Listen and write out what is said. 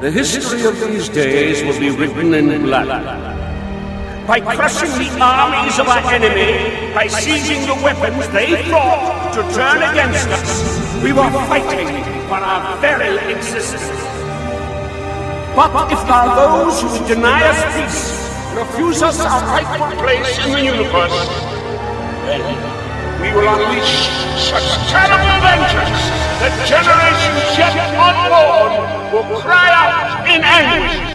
The history of these days will be written in blood. By crushing the armies of our enemy, by seizing the weapons they thought to turn against us, we were fighting for our very existence. But if there are those who would deny us peace, refuse us our rightful place in the universe, then we will unleash such terrible vengeance that generations yet unborn will cry out in anguish.